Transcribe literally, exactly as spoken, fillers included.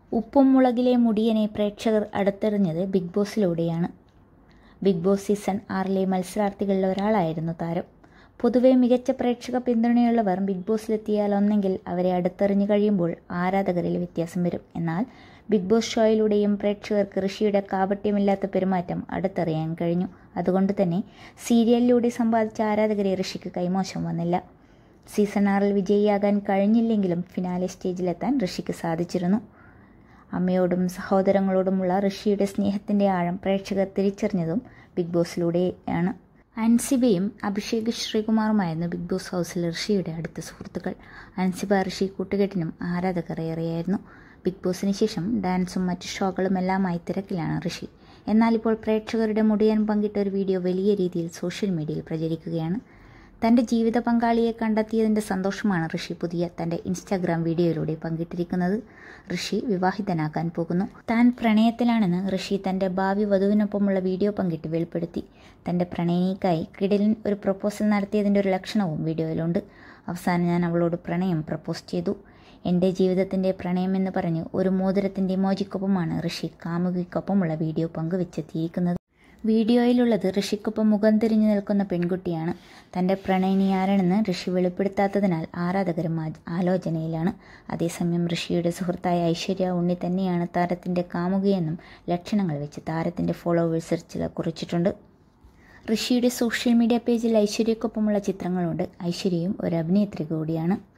ഉപ്പും മുളകിലെ മുടിയനെ പ്രേക്ഷകർ അടുത്തെറിഞ്ഞത് ബിഗ് ബോസിലൂടെയാണ്. ബിഗ് ബോസ് സീസൺ ആറിലെ മത്സരാർത്ഥികളിൽ ഒരാളായിരുന്നു താരം. പൊതുവെ മികച്ച പ്രേക്ഷക പിന്തുണയുള്ളവർ ബിഗ് ബോസിലെത്തിയാൽ ഒന്നെങ്കിൽ അവരെ അടുത്തെറിഞ്ഞു കഴിയുമ്പോൾ ആരാധകരിൽ വ്യത്യാസം വരും. എന്നാൽ ബിഗ് ബോസ് ഷോയിലൂടെയും പ്രേക്ഷകർക്ക് ഋഷിയുടെ കാപട്യമില്ലാത്ത പെരുമാറ്റം അടുത്തറിയാൻ കഴിഞ്ഞു. അതുകൊണ്ട് തന്നെ സീരിയലിലൂടെ സമ്പാദിച്ച ആരാധകരെ ഋഷിക്ക് കൈമോശം വന്നില്ല. സീസൺ ആറിൽ വിജയിയാകാൻ കഴിഞ്ഞില്ലെങ്കിലും ഫിനാലെ സ്റ്റേജിലെത്താൻ ഋഷിക്ക് സാധിച്ചിരുന്നു. അമ്മയോടും സഹോദരങ്ങളോടുമുള്ള ഋഷിയുടെ സ്നേഹത്തിൻ്റെ ആഴം പ്രേക്ഷകർ തിരിച്ചറിഞ്ഞതും ബിഗ് ബോസിലൂടെയാണ്. അൻസിബയും അഭിഷേക് ശ്രീകുമാറുമായിരുന്നു ബിഗ് ബോസ് ഹൗസിൽ ഋഷിയുടെ അടുത്ത സുഹൃത്തുക്കൾ. അൻസിബ ഋഷി കൂട്ടുകെട്ടിനും ആരാധകർ ഏറെയായിരുന്നു. ബിഗ് ബോസിന് ശേഷം ഡാൻസും മറ്റ് ഷോകളുമെല്ലാമായി തിരക്കിലാണ് ഋഷി. എന്നാൽ ഇപ്പോൾ പ്രേക്ഷകരുടെ മുടിയൻ പങ്കിട്ട ഒരു വീഡിയോ വലിയ രീതിയിൽ സോഷ്യൽ മീഡിയയിൽ പ്രചരിക്കുകയാണ്. തൻ്റെ ജീവിത പങ്കാളിയെ കണ്ടെത്തിയതിൻ്റെ സന്തോഷമാണ് ഋഷി പുതിയ തൻ്റെ ഇൻസ്റ്റാഗ്രാം വീഡിയോയിലൂടെ പങ്കിട്ടിരിക്കുന്നത്. ഋഷി വിവാഹിതനാകാൻ പോകുന്നു. താൻ പ്രണയത്തിലാണെന്ന് ഋഷി തൻ്റെ ഭാവി വധുവിനൊപ്പമുള്ള വീഡിയോ പങ്കിട്ട് വെളിപ്പെടുത്തി. തൻ്റെ പ്രണയിനിക്കായി കിടിലൻ ഒരു പ്രപ്പോസൽ നടത്തിയതിൻ്റെ ഒരു ലക്ഷണവും വീഡിയോയിലുണ്ട്. അവസാനം ഞാൻ അവളോട് പ്രണയം പ്രപ്പോസ് ചെയ്തു. എൻ്റെ ജീവിതത്തിൻ്റെ പ്രണയമെന്ന് പറഞ്ഞ് ഒരു മോതിരത്തിൻ്റെ ഇമോജിക്കൊപ്പമാണ് ഋഷി കാമുകിക്കൊപ്പമുള്ള വീഡിയോ പങ്കുവെച്ചെത്തിയിരിക്കുന്നത്. വീഡിയോയിലുള്ളത് ഋഷിക്കൊപ്പം മുഖം തിരിഞ്ഞു നിൽക്കുന്ന പെൺകുട്ടിയാണ്. തൻ്റെ പ്രണയിനി ആരാണെന്ന് ഋഷി വെളിപ്പെടുത്താത്തതിനാൽ ആരാധകരും ആലോചനയിലാണ്. അതേസമയം ഋഷിയുടെ സുഹൃത്തായ ഐശ്വര്യ ഉണ്ണി തന്നെയാണ് താരത്തിൻ്റെ കാമുകിയെന്നും ലക്ഷണങ്ങൾ വെച്ച് താരത്തിൻ്റെ ഫോളോവേഴ്സ് ചില കുറിച്ചിട്ടുണ്ട്. ഋഷിയുടെ സോഷ്യൽ മീഡിയ പേജിൽ ഐശ്വര്യക്കൊപ്പമുള്ള ചിത്രങ്ങളുണ്ട്. ഐശ്വര്യയും ഒരു അഭിനേത്രി കൂടിയാണ്.